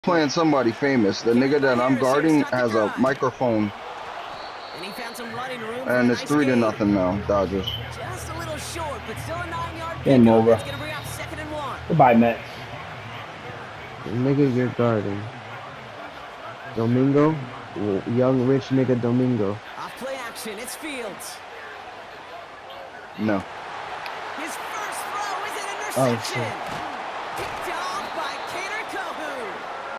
playing somebody famous. The nigga that I'm guarding has a microphone, And he found some running room for a and it's nice 3-0 gain. now, Dodgers. Just a little short, but still a 9-yard Game pickup. over. That's going to bring up 2nd and 1. Goodbye, Mets. The nigga you're guarding. Domingo? Young rich nigga Domingo. Off play action, it's Fields. No. His first throw is an Oh, interception. shit. Picked off